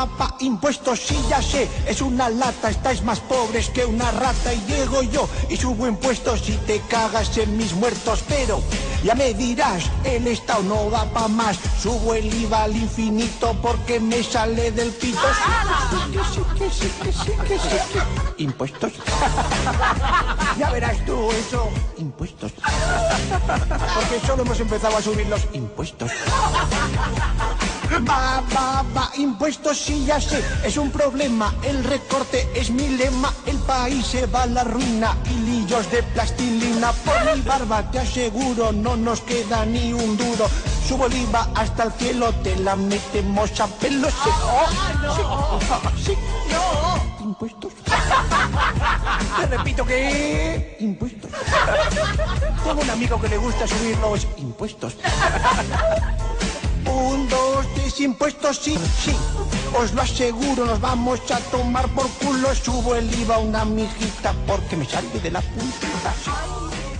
pa, impuestos sí ya sé, es una lata, estáis más pobres que una rata y llego yo y subo impuestos y te cagas en mis muertos, pero ya me dirás, el Estado no da pa' más, subo el IVA al infinito porque me sale del pito. Que sí. Impuestos. Ya verás tú eso. Impuestos. Porque solo hemos empezado a subir los impuestos. Va, impuestos sí ya sé, es un problema, el recorte es mi lema, el país se va a la ruina, hilillos de plastilina, por mi barba te aseguro, no nos queda ni un duro, subo el IVA hasta el cielo, te la metemos a pelo, sí, no, impuestos. Te repito que... impuestos. Tengo un amigo que le gusta subir los impuestos. 1, 2, 3, impuestos, sí, os lo aseguro, nos vamos a tomar por culo, subo el IVA a una mijita porque me sale de la punta.